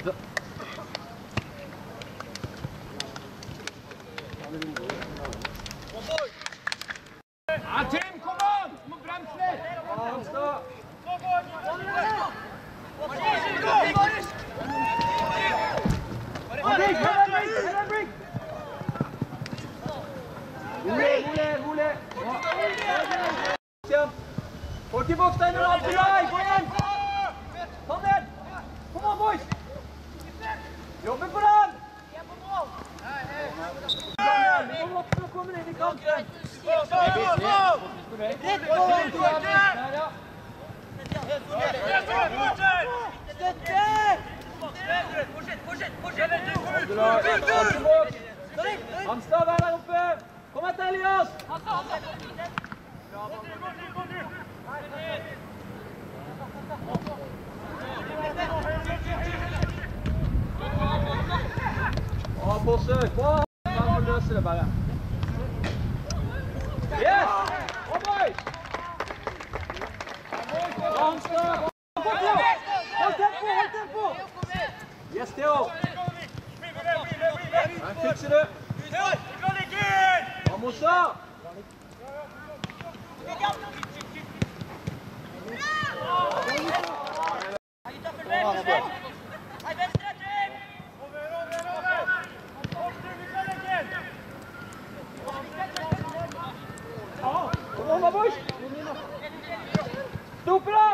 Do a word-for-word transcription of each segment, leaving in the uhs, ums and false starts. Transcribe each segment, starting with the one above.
Ja, Tim, kom an! Du må bremse litt! Ja, Hamstad! Rolig, rolig! Folk i boks der nå, Abdullah! Gå igjen! Ta den! Kom an, boys! Jobbe på den! Vi må hoppe og komme inn i kampen! Hamstad, vær der oppe! Kom etter, Elias! Bra forsøk, bra! Man må løse det bare. Yes! Bra, boys! Bra, Hamstad! Hold tempo, hold tempo! Yes, Theo! Her fikser du! Bra, Mossa! Kom an, boys! Stopp da!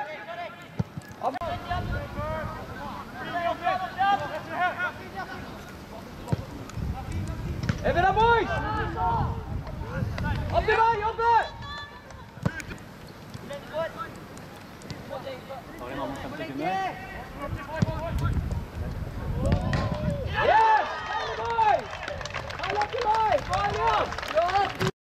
Er vi der, boys? Abdullah, jobbe! Har en annen femti sekunder. Yes! Boys! Han er til meg! Kom igjen! Ja!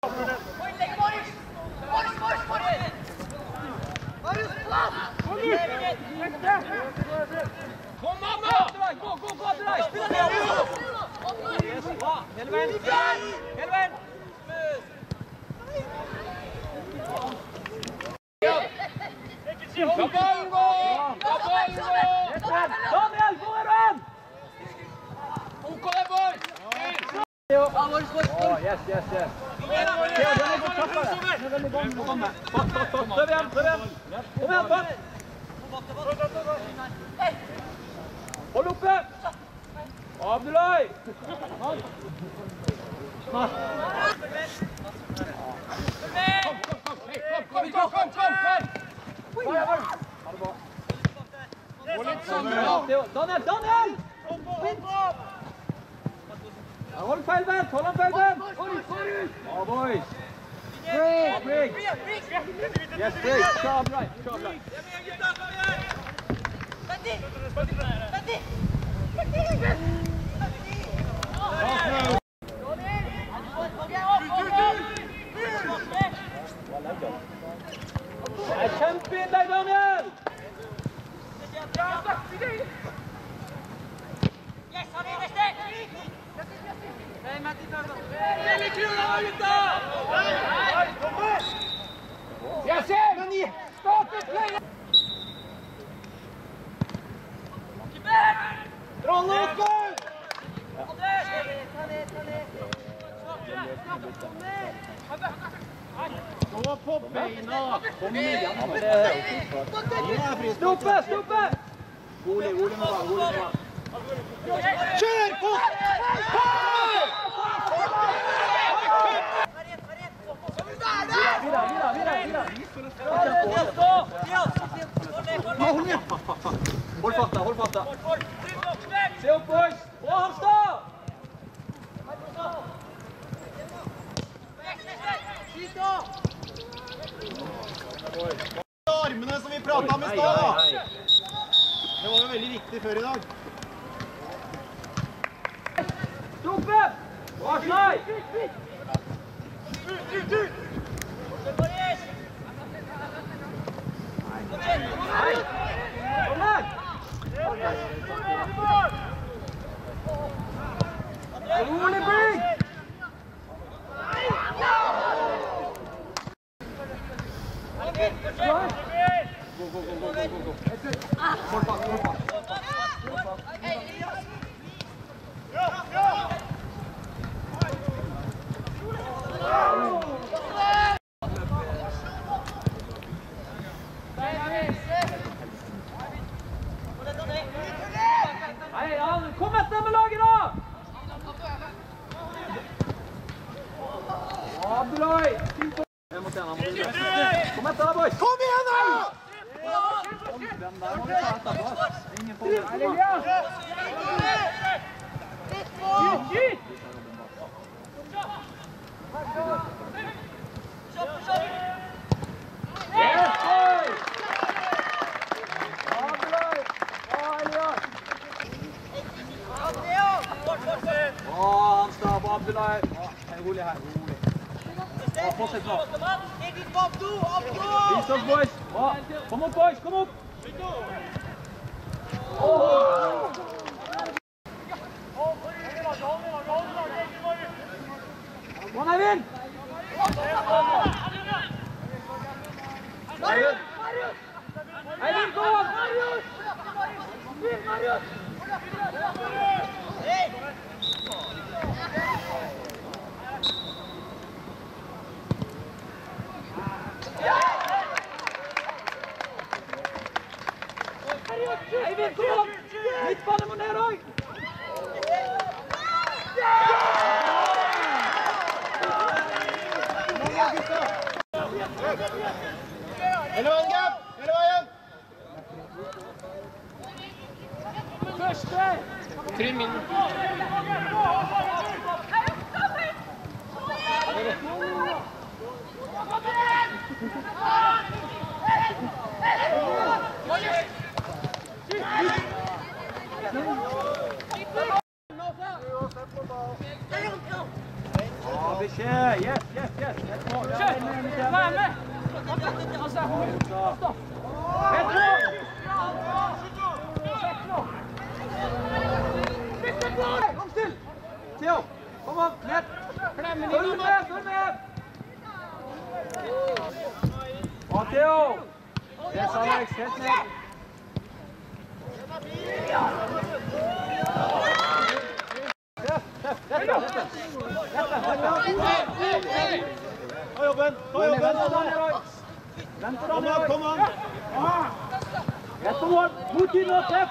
Kom an, da! Gå, gå, gå til deg! Spill deg! Bra! Hele veien! Hele veien! La ballen gå! La ballen gå! Daniel, hvor er du hen? OK der, boys! Åh, yes, yes, yes. Theo, den er godt tappet. Den er veldig godt. Kom med. Fatt, fatt, fatt. Prøv igjen, prøv igjen. Kom igjen, fatt. Hold oppe. Abdullah. Kom, kom, kom, kom, kom, kom. Ha det bra. Daniel, Daniel! Hold feil vent, hold han feil vent! Bra, boys! Bra, Brigg! Yes, Brigg! Sharp right, sharp right! Kjempe inn deg, Daniel! Yes, han er neste! Veldig kul av gutta! Jeg ser! Men i startet flere! Trolle oppe! Gå på beina! Kom igjen! Stoppe, stoppe! Rolig, rolig med bare, rolig med bare. Kjør på! Videre, videre, videre, videre. Hold farta, hold farta. Se opp, boys. Bra, Hamstad! Armene som vi pratet om i stad. Det var jo veldig viktig før i dag. Stoppe! Bra, Snei! Ut, ut, ut! Nei! Kom her! Rolig, Brigg! Gå, gå, gå, gå, gå, gå. Hold fast, hold fast. Abdullah. Rolig her, rolig. Ja, fortsett nå. Vis oss, boys. Bra. Kom opp, boys, kom opp. Oh. Kom, Eivind. Eivind. Eivind, kom opp. Eivind, kom opp! Midtbane må ned òg! Hele veien, Gap! Hele veien! Første! Tre min. Ja, beskjed! Yes, yes, yes! Et mål! Vær med! Et mål! Kom still! Theo, kom opp! Ned! Følg med, følg med! Bra, Theo! Yes, Alex, helt ned! Ta jobben! Ta jobben! Vent på Kom den, an, kom an! Rett på mål! God tid nå, treff!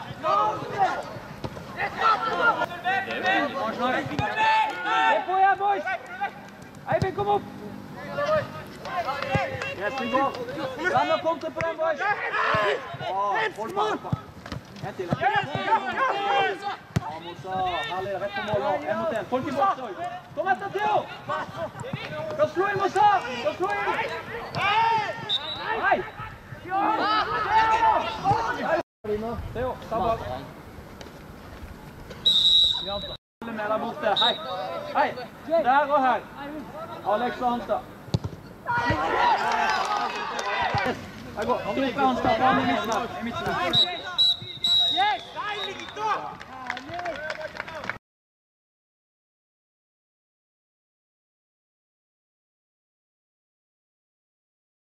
Se på igjen, boys! Eivind, kom opp! Yes, vi går! Vend og kontre på den, boys! Hold på, hold på! En til. Ja, Mosa, herlig, rett på mål nå. En mot en. Folk i boks også. Kom etter, Theo! Skal slå inn, Mosa! Skal slå inn! Nei! Theo, ta bak. Alle med der borte. Hei! Hei! Der og her. Alex og Hanstad. Her går. Hanstad, Hanstad. I midten her. I midten her.